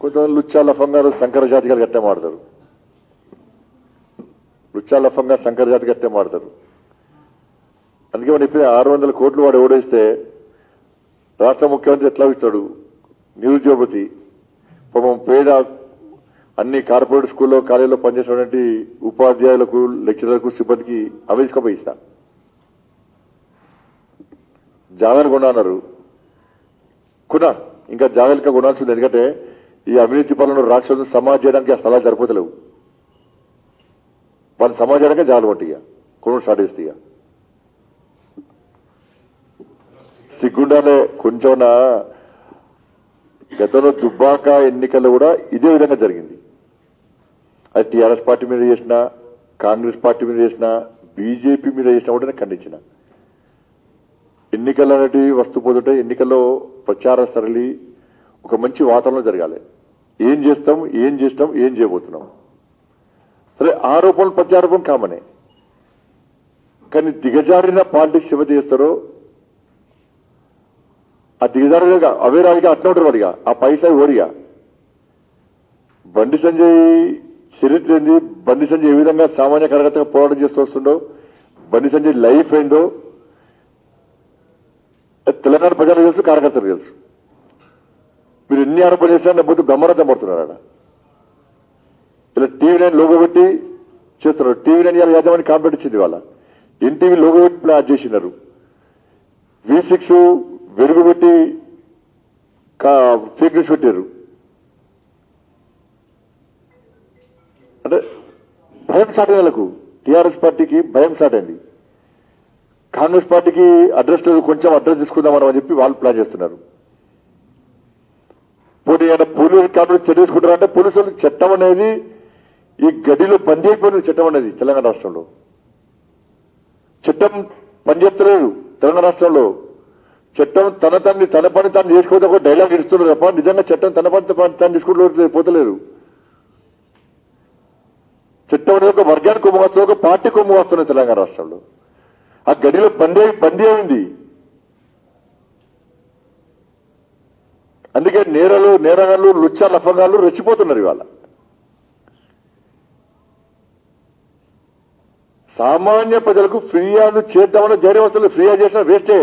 కొంతమంది లుచ్చా లఫంగా శంకర జాతిగా గట్టే మాడతారు. లుచ్చా లఫంగా శంకర జాతి గట్టే మాడతారు. అందుకే మనం ఇప్పుడు 600 కోట్లు వాడు ఓడేస్తే రాష్ట్ర ముఖ్యమంత్రి ఎట్లా ఇస్తాడు? నిరుద్యోగతి పాపం పేద అన్ని కార్పొరేట్ స్కూల్లో కాలేజీలో పనిచేసినటువంటి ఉపాధ్యాయులకు లెక్చరర్లకు సిబ్బందికి అవేసుకపోయి ఇస్తా. జాగాలు కొన్నారు కొనా ఇంకా జాగ్రత్తగా కొనాల్సింది. ఎందుకంటే ఈ అవినీతి పాలన రాక్షసులు సమాజ్ చేయడానికి ఆ స్థలాలు సరిపోతలేవు. వాళ్ళు సమాజానికే జాలు కొట్టిగా కొను స్టార్ట్ చేస్తే ఇక సిగ్గుండాలే కొంచెం. గతంలో దుబ్బాక ఎన్నికల్లో కూడా ఇదే విధంగా జరిగింది. అది టీఆర్ఎస్ పార్టీ మీద చేసినా, కాంగ్రెస్ పార్టీ మీద చేసినా, బీజేపీ మీద చేసినా కూడా నేను ఖండించిన. ఎన్నికలు అనేటివి వస్తూ పోతుంటే ఎన్నికల్లో ప్రచార సరళి ఒక మంచి వాతావరణంలో జరగాలి. ఏం చేస్తాం, ఏం చేస్తాం, ఏం చేయబోతున్నాం. సరే ఆరోపణలు ప్రత్యారోపణ కామనే, కానీ దిగజారిన పాలిటిక్స్ ఎవరు చేస్తారో ఆ దిగజారుగా అవే రాజుగా అట్లా ఉంటారు. వాడిగా ఆ పైసా ఓడిగా బండి సంజయ్ చరిత్ర ఏంది, బండి సంజయ్ ఏ విధంగా సామాన్య కార్యకర్తగా పోరాటం చేస్తూ వస్తుండో, బండి సంజయ్ లైఫ్ ఏందో తెలంగాణ ప్రజలకు తెలుసు, కార్యకర్తలకు తెలుసు. మీరు ఎన్ని ఆరోపణలు చేసినా బుద్ధి బ్రహ్మరథం పడుతున్నాడు. ఇలా టీవీ9 లోగో పెట్టి చేస్తున్నారు. టీవీ9 యాజమాన్యం కాంప్లైంట్ ఇచ్చింది. వాళ్ళ ఎన్టీవీ లోగో పెట్టి ప్లాన్ చేసినారు. V6 వెలుగు పెట్టి ఫేక్ న్యూస్ పెట్టారు. అంటే భయం స్టార్ట్ అయింది వాళ్ళకు. టీఆర్ఎస్ పార్టీకి భయం స్టార్ట్ అయింది. కాంగ్రెస్ పార్టీకి అడ్రస్ లేదు, కొంచెం అడ్రస్ తీసుకుందామని అని చెప్పి వాళ్ళు ప్లాన్ చేస్తున్నారు. పోటీ పోలీసు కాంగ్రెస్ చర్య తీసుకుంటారంటే పోలీసులు చట్టం అనేది ఈ గడిలో పనిచేయకపోయిన చట్టం అనేది తెలంగాణ రాష్ట్రంలో చట్టం పనిచేస్తలేదు. తెలంగాణ రాష్ట్రంలో చట్టం తన పని తాను చేసుకోవద్దు ఒక డైలాగ్ ఇస్తున్నారు తప్ప నిజంగా చట్టం తన పని తాను తీసుకుంటూ పోతలేదు. చట్టం అనేది ఒక వర్గానికి కొమ్ము వస్తుంది, ఒక పార్టీ కొమ్ము వస్తున్నాయి తెలంగాణ రాష్ట్రంలో. ఆ గడిలో బందీ అయింది. అందుకే నేరగాళ్ళు లుచ్చా లఫంగాళ్ళు రెచ్చిపోతున్నారు. ఇవాళ సామాన్య ప్రజలకు ఫిర్యాదు చేద్దామని ధైర్యం వస్తుంది. ఫిర్యాదు చేసిన వేస్టే.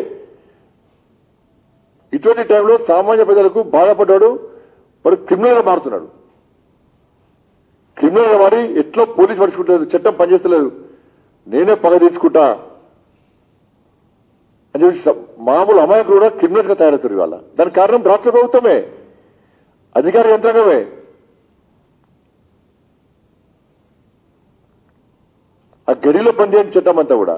ఇటువంటి టైంలో సామాన్య ప్రజలకు బాధపడ్డాడు వాడు క్రిమినల్ గా మారుతున్నాడు. క్రిమినల్ గా మారి ఎట్లా పోలీసు పడుచుకుంటలేదు, చట్టం పనిచేస్తలేదు, నేనే పగ తీసుకుంటా అని చెప్పి మామూలు అమాయకులు కూడా క్రిమినల్స్ గా తయారవుతారు. ఇవాళ దానికి కారణం రాష్ట్ర ప్రభుత్వమే, అధికార యంత్రాంగమే. ఆ గడిలో పనిచేయని చట్టం అంతా కూడా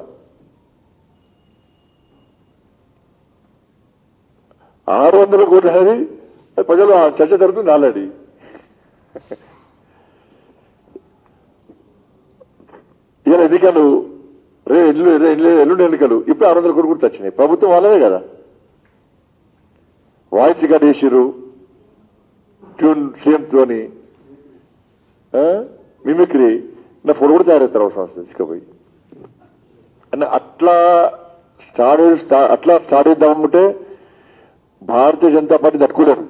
600 కోట్లు అనేది ప్రజలు చర్చ జరుగుతుంది ఆల్రెడీ. ఇలా ఎన్నికలు ఎల్లుండి ఎన్నికలు ఇప్పుడు 600 కోట్లు కూడా వచ్చినాయి. ప్రభుత్వం వాళ్ళదే కదా. వాయిస్ రికార్డ్ చేసిర్రు ట్యూన్ సీఎం తోని మిమిక్రీ నా ఫోటో కూడా తయారవుతారు అవసరం తీసుకుపోయి అన్న అట్లా స్టార్ట్ చేద్దామంటే భారతీయ జనతా పార్టీ తట్టుకోలేరు.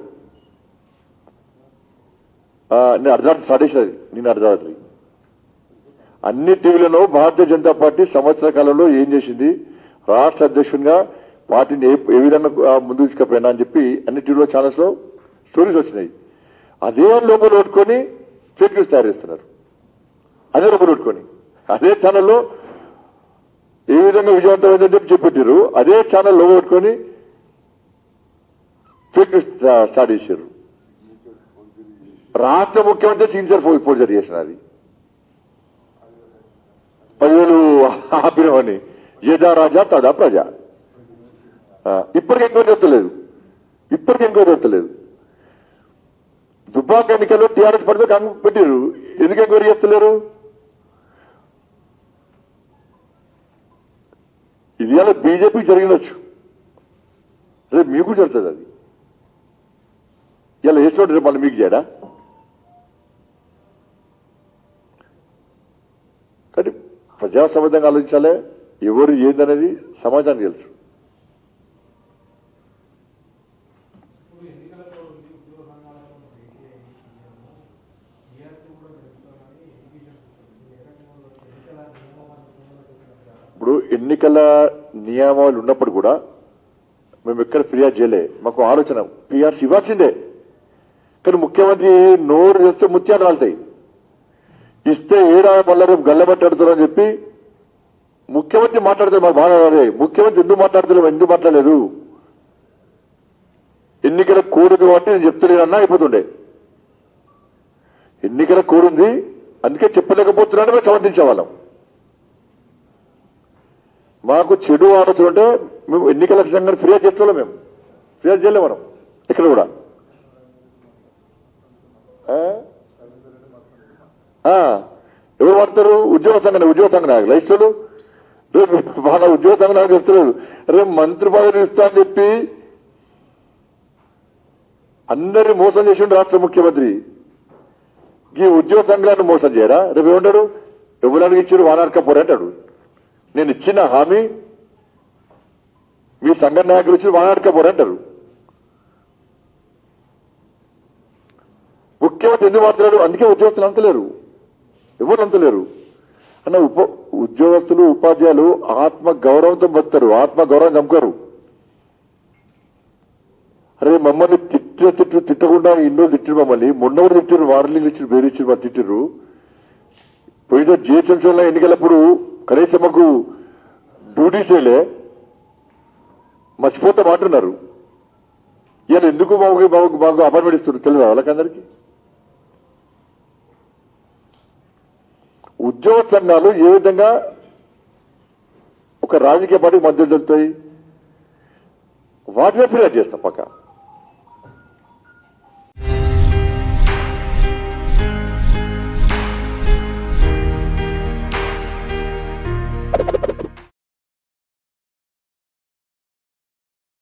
నేను అర్ధరాత్రి స్టార్ట్ చేసేది. నేను అర్ధరాత్రి అన్ని టీవీలలో భారతీయ జనతా పార్టీ సంవత్సర కాలంలో ఏం చేసింది, రాష్ట్ర అధ్యక్షునిగా పార్టీని ఏ విధంగా ముందుకు తీసుకుపోయినా అని చెప్పి అన్ని టీవీలో ఛానల్స్ లో స్టోరీస్ వచ్చినాయి. అదే లోపల పెట్టుకొని ఫేక్ న్యూస్ తయారు చేస్తున్నారు. అదే లోపల పెట్టుకొని అదే ఛానల్లో ఏ విధంగా విజయవంతమైందని చెప్పి చెప్పారు. అదే ఛానల్ లోపల పెట్టుకొని ఫేక్ న్యూస్ స్టార్ట్ చేశారు. రాష్ట్ర ముఖ్యమంత్రి సిన్సియర్ ఫోర్జరీ చేసిన అది 10,000 ఆపినవని యథా రాజా తదా ప్రజ. ఇప్పటికి ఎంక్వైరీ జరుగుతలేదు. దుబ్బాక ఎన్నికల్లో టీఆర్ఎస్ పార్టీ కాంగ్రెస్ పెట్టారు. ఎందుకు ఎంక్వైరీ చేస్తలేరు? ఇది ఇలా బీజేపీకి జరిగినచ్చు, రేపు మీకు జరుగుతుంది. అది ఇలా వేసినట్టు రేపు మళ్ళీ మీకు చేయడా? కానీ ప్రజాసంబంధంగా ఆలోచించాలి. ఎవరు ఏందనేది సమాజానికి తెలుసు. ఎన్నికల నియమాలు ఉన్నప్పుడు కూడా మేము ఎక్కడ ఫిర్యాదు చేయలే. మాకు ఆలోచన పిఆర్సీ ఇవ్వాల్సిందే, కానీ ముఖ్యమంత్రి నోరు చేస్తే ముత్యాలు రాలుతాయి, ఇస్తే ఏడా మళ్ళా రేపు గల్లబట్టాడుతారని చెప్పి ముఖ్యమంత్రి మాట్లాడితే మాకు బాగా రాలే. ముఖ్యమంత్రి ఎందుకు మాట్లాడతలేము, ఎందుకు మాట్లాడలేదు? ఎన్నికల కోడ్ ఉంది కాబట్టి నేను చెప్తలేనన్నా అయిపోతుండే. ఎన్నికల కోడ్ ఉంది అందుకే చెప్పలేకపోతున్నాను మేము సమర్థించేవాళ్ళం. మాకు చెడు ఆలోచన ఉంటే మేము ఎన్నికల సంఘాన్ని ఫిర్యాదు చేస్తాం. మేము ఫిర్యాదు చేయలేము మనం ఇక్కడ కూడా. ఎవరు వాడతారు? ఉద్యోగ సంఘ నాయకులు ఇష్టలు. రేపు వాళ్ళ ఉద్యోగ సంఘ నాయకులు ఇస్తలేదు. రేపు మంత్రి పదవి ఇస్తా అని చెప్పి అందరినీ మోసం చేసిండు రాష్ట్ర ముఖ్యమంత్రి. ఈ ఉద్యోగ సంఘాలను మోసం చేయరా? రేపు ఏమంటాడు? ఎవరికి ఇచ్చారు వానార్కపోరు అంటాడు. నేను ఇచ్చిన హామీ మీ సంఘ నాయకులు ఇచ్చి వానార్కపోరు అంటారు. ముఖ్యమంత్రి ఎందుకు మాట్లాడు? అందుకే ఉద్యోగస్తులు అంతలేరు, ఎవరు అంతలేరు అన్న. ఉద్యోగస్తులు ఉపాధ్యాయులు ఆత్మ గౌరవంతో బతుతారు, ఆత్మ గౌరవం చంపుకోరు. అరే మమ్మల్ని తిట్టకుండా ఇన్నో తిట్టిరు, మమ్మల్ని మొన్న కూడా తిట్టిరు, వార్నింగ్ ఇచ్చారు, వేరు ఇచ్చారు, వాళ్ళు తిట్టిర్రు. పోయిన జిహెచ్ఎంసీలో ఎన్నికలప్పుడు కనీసం మాకు డ్యూటీ చేయలే, మర్చిపోతాం అంటున్నారు. ఇవాళ ఎందుకు మాకు అపాయింట్మెంట్ ఇస్తున్నారు తెలియదా వాళ్ళకందరికీ? ఉద్యోగ సంఘాలు ఏ విధంగా ఒక రాజకీయ పార్టీకి మద్దతు తెలుపుతాయి? వాటినే ఫిర్యాదు చేస్తాం పక్క.